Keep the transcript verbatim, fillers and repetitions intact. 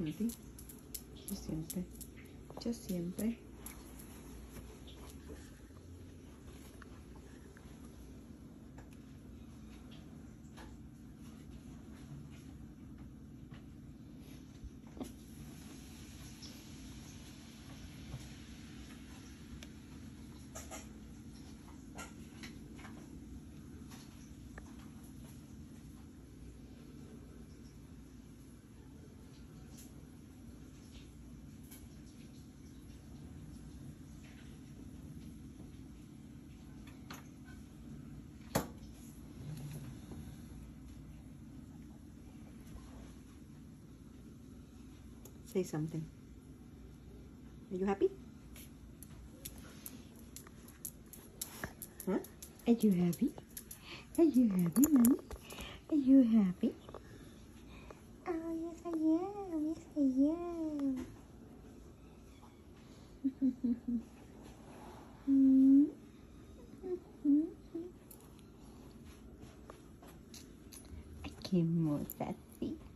something. Yo siempre. Yo siempre. Say something. Are you happy? Huh? Are you happy? Are you happy, mommy? Are you happy? Oh, yes I am. Yes I am. Mm. I can't move that seat.